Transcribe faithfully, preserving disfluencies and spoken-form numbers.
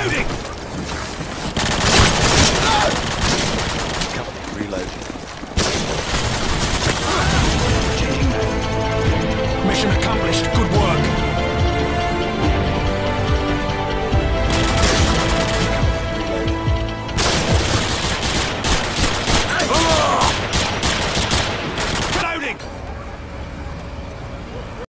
Reloading! Cover me, reload. Mission accomplished. Good work.